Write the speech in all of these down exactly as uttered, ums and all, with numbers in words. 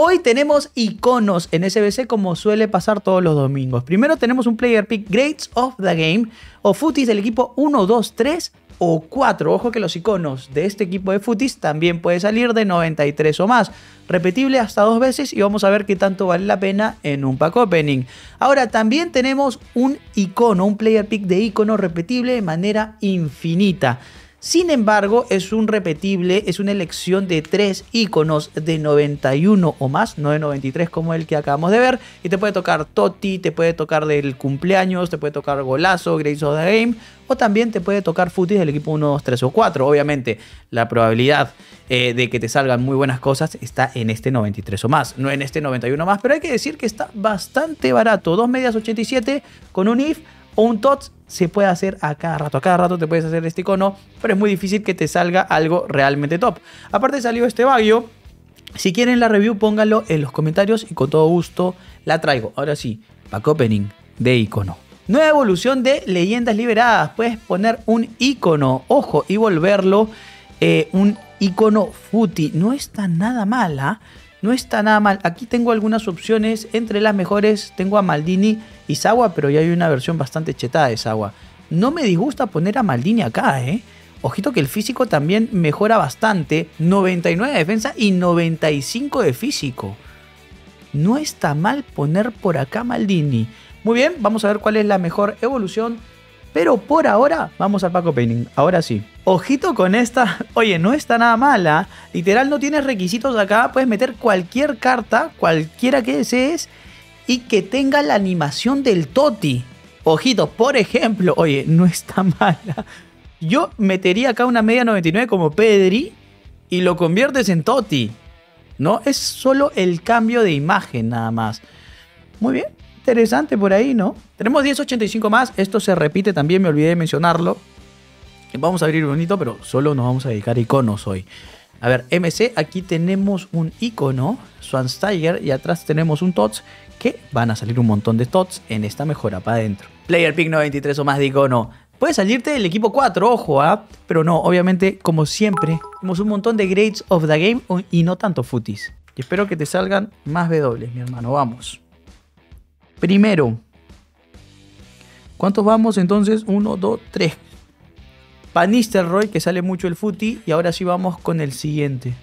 Hoy tenemos iconos en S B C como suele pasar todos los domingos. Primero tenemos un Player Pick Grades of the Game o Footies del equipo uno, dos, tres o cuatro. Ojo que los iconos de este equipo de Footies también puede salir de noventa y tres o más. Repetible hasta dos veces y vamos a ver qué tanto vale la pena en un pack opening. Ahora también tenemos un icono, un Player Pick de icono repetible de manera infinita. Sin embargo, es un repetible, es una elección de tres iconos de noventa y uno o más, no de noventa y tres como el que acabamos de ver. Y te puede tocar Totti, te puede tocar del cumpleaños, te puede tocar Golazo, Grades of the Game, o también te puede tocar Footies del equipo uno, dos, tres o cuatro. Obviamente, la probabilidad eh, de que te salgan muy buenas cosas está en este noventa y tres o más, no en este noventa y uno más. Pero hay que decir que está bastante barato. Dos medias ochenta y siete con un if o un T O T S se puede hacer a cada rato. A cada rato te puedes hacer este icono, pero es muy difícil que te salga algo realmente top. Aparte salió este Baggio. Si quieren la review, pónganlo en los comentarios y con todo gusto la traigo. Ahora sí, pack opening de icono. Nueva evolución de leyendas liberadas. Puedes poner un icono, ojo, y volverlo eh, un icono footy. No está nada mala. ¿eh? No está nada mal. Aquí tengo algunas opciones. Entre las mejores tengo a Maldini y Sawa, pero ya hay una versión bastante chetada de Sawa. No me disgusta poner a Maldini acá, ¿eh? Ojito que el físico también mejora bastante. noventa y nueve de defensa y noventa y cinco de físico. No está mal poner por acá Maldini. Muy bien, vamos a ver cuál es la mejor evolución. Pero por ahora, vamos al pack opening. Ahora sí. Ojito con esta. Oye, no está nada mala. Literal, no tienes requisitos acá. Puedes meter cualquier carta, cualquiera que desees, y que tenga la animación del Totti. Ojito, por ejemplo. Oye, no está mala. Yo metería acá una media noventa y nueve como Pedri y lo conviertes en Totti. ¿No? Es solo el cambio de imagen nada más. Muy bien. Interesante por ahí, ¿no? Tenemos diez ochenta y cinco más. Esto se repite también, me olvidé de mencionarlo. Vamos a abrir bonito, pero solo nos vamos a dedicar a iconos hoy. A ver, M C, aquí tenemos un icono, Schweinsteiger, y atrás tenemos un T O T S, que van a salir un montón de T O T S en esta mejora para adentro. Player Pick noventa y tres o más de icono. Puede salirte del equipo cuatro, ojo, ¿ah? ¿eh? Pero no, obviamente, como siempre, tenemos un montón de Grades of the Game y no tanto Footies. Y espero que te salgan más W, mi hermano. Vamos. Primero, ¿cuántos vamos entonces? uno, dos, tres. Van Nistelrooy, que sale mucho el footy. Y ahora sí vamos con el siguiente.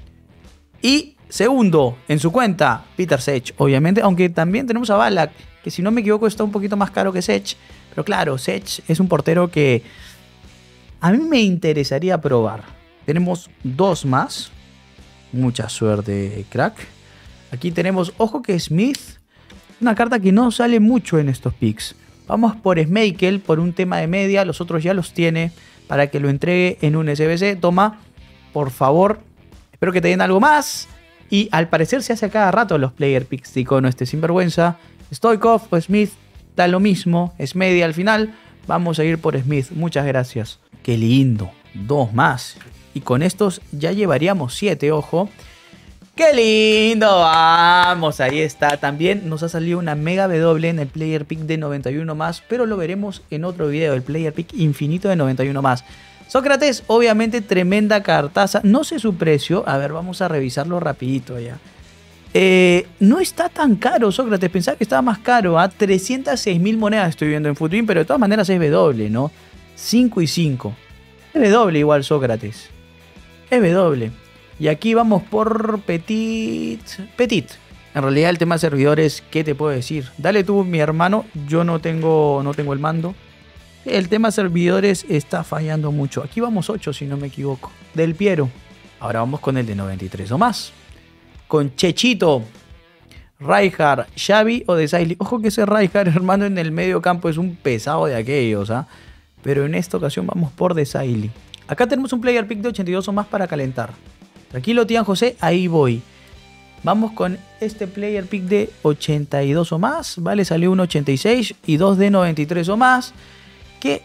Y segundo, en su cuenta, Peter Cech, obviamente. Aunque también tenemos a Ballack, que si no me equivoco está un poquito más caro que Cech. Pero claro, Cech es un portero que a mí me interesaría probar. Tenemos dos más. Mucha suerte, crack. Aquí tenemos, ojo que Smith... Una carta que no sale mucho en estos picks. Vamos por Schmeichel por un tema de media. Los otros ya los tiene para que lo entregue en un S B C. Toma, por favor. Espero que te den algo más. Y al parecer se hace a cada rato los player picks de icono este sinvergüenza. Stoikov o Smith da lo mismo. Es media al final. Vamos a ir por Smith. Muchas gracias. Qué lindo. Dos más. Y con estos ya llevaríamos siete, ojo. ¡Qué lindo! Vamos, ahí está. También nos ha salido una mega W en el Player Pick de noventa y uno más, pero lo veremos en otro video, el Player Pick infinito de noventa y uno más. Sócrates, obviamente tremenda cartaza. No sé su precio. A ver, vamos a revisarlo rapidito ya. Eh, no está tan caro, Sócrates. Pensaba que estaba más caro. ¿eh? trescientas seis mil monedas estoy viendo en Futbin, pero de todas maneras es W, ¿no? cinco y cinco. Es W igual, Sócrates. Es W. Y aquí vamos por Petit. Petit. En realidad el tema de servidores, ¿qué te puedo decir? Dale tú, mi hermano. Yo no tengo, no tengo el mando. El tema de servidores está fallando mucho. Aquí vamos ocho, si no me equivoco. Del Piero. Ahora vamos con el de noventa y tres o más. Con Chechito, Rijkaard, Xavi o De Sailly. Ojo que ese Rijkaard, hermano, en el medio campo es un pesado de aquellos. ¿ah? Pero en esta ocasión vamos por De Sailly. Acá tenemos un player pick de ochenta y dos o más para calentar. Tranquilo, Tian José, ahí voy. Vamos con este player pick de ochenta y dos o más. Vale, salió un ochenta y seis y dos de noventa y tres o más. Que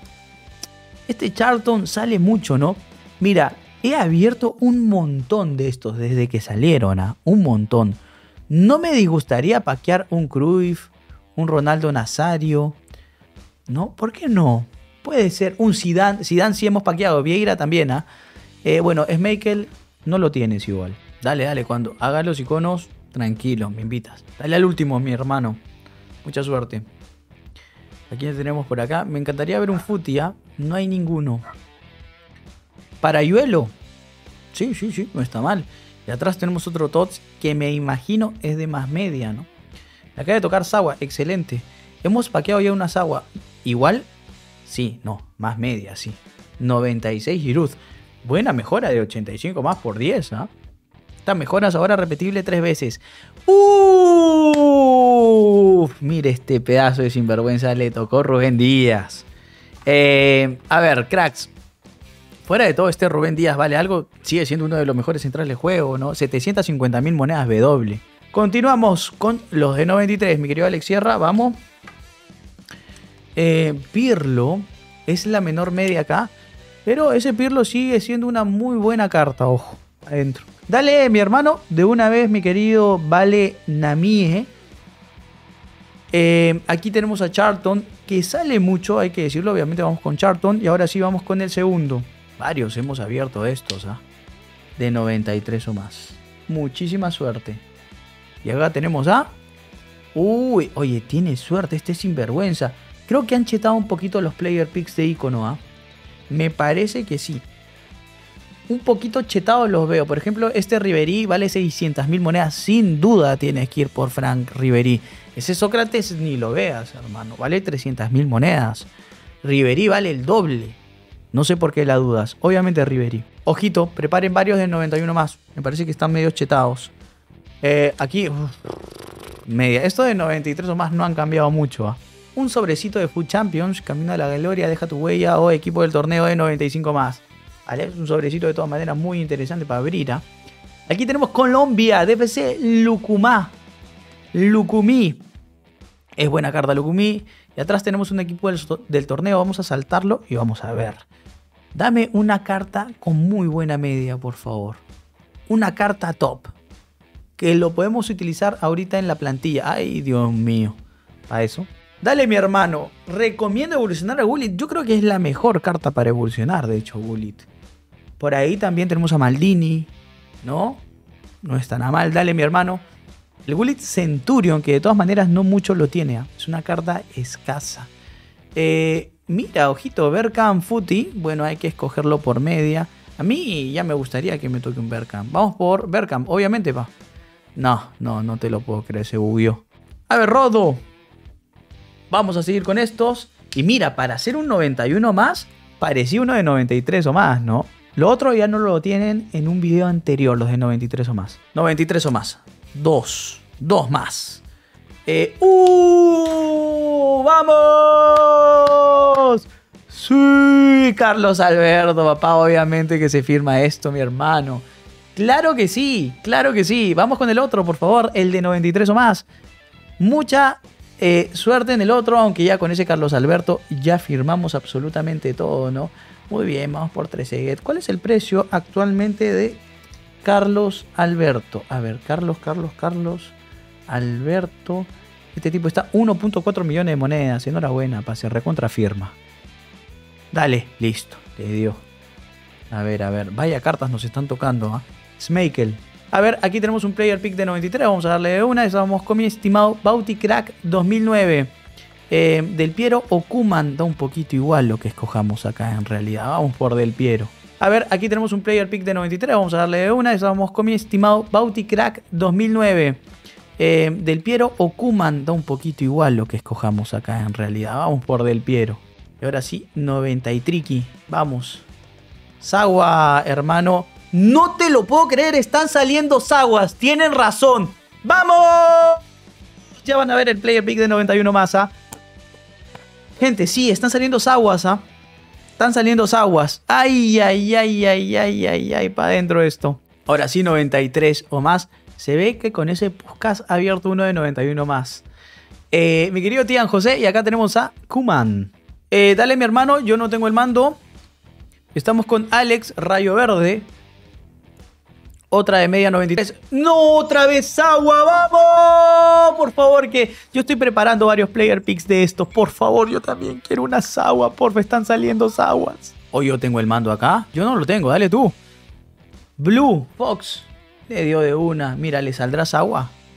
este Charlton sale mucho, ¿no? Mira, he abierto un montón de estos desde que salieron, ¿ah? Un montón. No me disgustaría paquear un Cruyff, un Ronaldo Nazario, ¿no? ¿Por qué no? Puede ser un Zidane. Zidane sí hemos paqueado. Vieira también, ¿ah? Eh, bueno, Schmeichel no lo tienes igual. Dale, dale, cuando haga los iconos, Tranquilo, me invitas. Dale al último, mi hermano. Mucha suerte. Aquí ya tenemos por acá. Me encantaría ver un futia. No hay ninguno. Parayuelo. Sí, sí, sí, no está mal. Y atrás tenemos otro Tots que me imagino es de más media, ¿no? Me acaba de tocar Sawa, excelente. Hemos paqueado ya una Sawa. Igual, sí, no, más media, sí. noventa y seis Giroud. Buena mejora de ochenta y cinco más por diez, ¿ah? ¿eh? Estas mejoras ahora repetible tres veces. Uff, mire este pedazo de sinvergüenza, le tocó Rubén Díaz. Eh, a ver, cracks. Fuera de todo, este Rubén Díaz vale algo. Sigue siendo uno de los mejores centrales de juego, ¿no? setecientas cincuenta mil monedas W. Continuamos con los de noventa y tres, mi querido Alex Sierra. Vamos. Eh, Pirlo es la menor media acá. Pero ese Pirlo sigue siendo una muy buena carta, ojo, adentro. Dale, mi hermano, de una vez, mi querido Vale Namie. Eh, aquí tenemos a Charlton, que sale mucho, hay que decirlo. Obviamente vamos con Charlton. Y ahora sí vamos con el segundo. Varios hemos abierto estos, ¿ah? ¿eh? De noventa y tres o más. Muchísima suerte. Y acá tenemos a... Uy, oye, tiene suerte este sinvergüenza. Creo que han chetado un poquito los player picks de icono, ¿ah? ¿eh? Me parece que sí. Un poquito chetados los veo. Por ejemplo, este Ribery vale seiscientas mil monedas. Sin duda tienes que ir por Frank Ribery. Ese Sócrates ni lo veas, hermano. Vale trescientas mil monedas. Ribery vale el doble. No sé por qué la dudas. Obviamente Ribery. Ojito, preparen varios de noventa y uno más. Me parece que están medio chetados. Eh, aquí... Uf, media. Esto de noventa y tres o más no han cambiado mucho, ¿eh? Un sobrecito de Food Champions, camino a la gloria, deja tu huella, o equipo del torneo de noventa y cinco más. ¿Vale? Es un sobrecito de todas maneras muy interesante para abrir, ¿eh? Aquí tenemos Colombia, D F C Lucumá. Lucumí. Es buena carta Lucumí. Y atrás tenemos un equipo del, del torneo. Vamos a saltarlo y vamos a ver. Dame una carta con muy buena media, por favor. Una carta top. Que lo podemos utilizar ahorita en la plantilla. Ay, Dios mío. Para eso. Dale, mi hermano. Recomiendo evolucionar a Gullit. Yo creo que es la mejor carta para evolucionar, de hecho, Gullit. Por ahí también tenemos a Maldini, ¿no? No está nada mal. Dale, mi hermano. El Gullit Centurion, que de todas maneras no mucho lo tiene, ¿eh? Es una carta escasa. Eh, mira, ojito, Bergkamp Footy. Bueno, hay que escogerlo por media. A mí ya me gustaría que me toque un Bergkamp. Vamos por Bergkamp, obviamente, pa. No, no, no te lo puedo creer, se bugueó. A ver, Rodo. Vamos a seguir con estos. Y mira, para hacer un noventa y uno más, parecía uno de noventa y tres o más, ¿no? Lo otro ya no lo tienen en un video anterior, los de noventa y tres o más. noventa y tres o más. Dos. Dos más. Eh, ¡Uh! ¡Vamos! Sí, Carlos Alberto, papá, obviamente que se firma esto, mi hermano. Claro que sí, claro que sí. Vamos con el otro, por favor, el de noventa y tres o más. Mucha... Eh, suerte en el otro, aunque ya con ese Carlos Alberto ya firmamos absolutamente todo, ¿no? Muy bien, vamos por trece. ¿Cuál es el precio actualmente de Carlos Alberto? A ver, Carlos, Carlos, Carlos Alberto. Este tipo está uno punto cuatro millones de monedas. Enhorabuena, pase, recontra firma. Dale, listo, le dio. A ver, a ver, vaya cartas nos están tocando, ¿eh? Schmeichel. A ver, aquí tenemos un player pick de noventa y tres. Vamos a darle de una. Estamos con mi estimado Bauti Crack dos mil nueve. Eh, Del Piero o Koeman. Da un poquito igual lo que escojamos acá en realidad. Vamos por Del Piero. A ver, aquí tenemos un player pick de noventa y tres. Vamos a darle de una. Estamos con mi estimado Bauti Crack dos mil nueve. Eh, Del Piero o Koeman. Da un poquito igual lo que escojamos acá en realidad. Vamos por Del Piero. Y ahora sí, noventa y triqui. Vamos. Sawa, hermano. No te lo puedo creer, están saliendo Saguas. Tienen razón. ¡Vamos! Ya van a ver el player pick de noventa y uno más, ¿ah? Gente, sí, están saliendo Saguas, ¿ah? Están saliendo Saguas. Ay, ay, ay, ay, ay, ay, ay, para adentro esto. Ahora sí, noventa y tres o más. Se ve que con ese podcast ha abierto uno de noventa y uno más. Eh, mi querido Tian José, y acá tenemos a Koeman. Eh, dale, mi hermano, yo no tengo el mando. Estamos con Alex Rayo Verde. Otra de media noventa y tres. ¡No! ¡Otra vez agua! ¡Vamos! Por favor, que yo estoy preparando varios player picks de estos. Por favor, yo también quiero una Sawa. Porfa, están saliendo Sawas. O yo tengo el mando acá. Yo no lo tengo, dale tú. Blue Fox. Le dio de una. Mira, ¿le saldrá Sawa?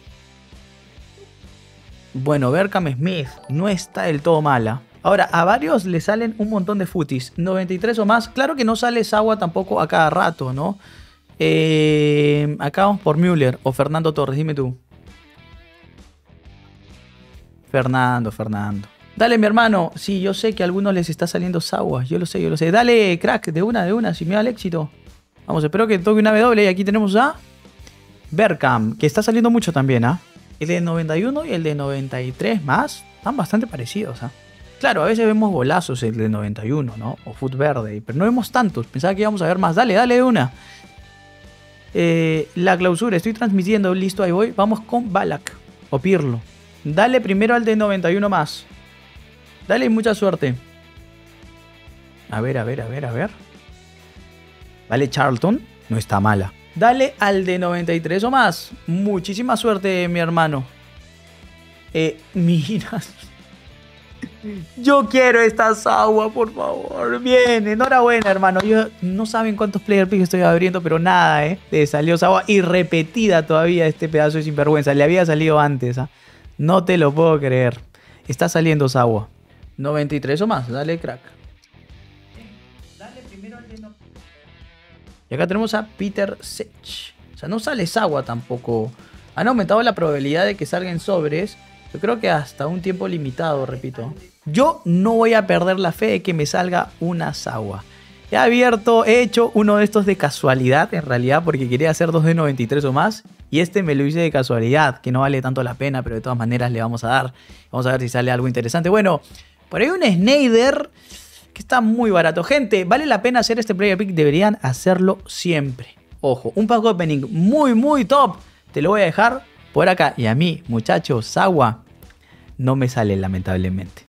Bueno, Berkham Smith no está del todo mala. Ahora, a varios le salen un montón de futis. noventa y tres o más. Claro que no sale Sagua tampoco a cada rato, ¿no? Eh, acá vamos por Müller o Fernando Torres, dime tú. Fernando, Fernando. Dale, mi hermano. Sí, yo sé que a algunos les está saliendo Sagua. Yo lo sé, yo lo sé. Dale, crack, de una, de una, si me da el éxito. Vamos, espero que toque una W. Y aquí tenemos a Berkham, que está saliendo mucho también, ¿ah? ¿eh? El de noventa y uno y el de noventa y tres más están bastante parecidos, ¿ah? ¿eh? Claro, a veces vemos golazos el de noventa y uno, ¿no? O Foot Verde, pero no vemos tantos. Pensaba que íbamos a ver más. Dale, dale de una. Eh, la clausura, estoy transmitiendo, listo, ahí voy. Vamos con Balak o Pirlo. Dale primero al de noventa y uno más. Dale, mucha suerte. A ver, a ver, a ver, a ver. Vale, Charlton, no está mala. Dale al de noventa y tres o más. Muchísima suerte, mi hermano. Eh, mira. Yo quiero esta Sagua, por favor. Bien, enhorabuena, hermano. Yo, no saben cuántos player picks estoy abriendo, pero nada, ¿eh? Le salió Sagua y repetida todavía este pedazo de sinvergüenza. Le había salido antes, ¿ah? ¿eh? No te lo puedo creer. Está saliendo Sagua. noventa y tres o más. Dale, crack. Dale primero al de no. Y acá tenemos a Peter Sech. O sea, no sale Sagua tampoco. Han aumentado la probabilidad de que salgan sobres. Yo creo que hasta un tiempo limitado, repito. Yo no voy a perder la fe de que me salga una Sagua. He abierto, he hecho uno de estos de casualidad, en realidad, porque quería hacer dos de noventa y tres o más. Y este me lo hice de casualidad, que no vale tanto la pena, pero de todas maneras le vamos a dar. Vamos a ver si sale algo interesante. Bueno, por ahí un Sneijder que está muy barato. Gente, vale la pena hacer este player pick, deberían hacerlo siempre. Ojo, un pack opening muy, muy top. Te lo voy a dejar por acá. Y a mí, muchachos, Sagua no me sale lamentablemente.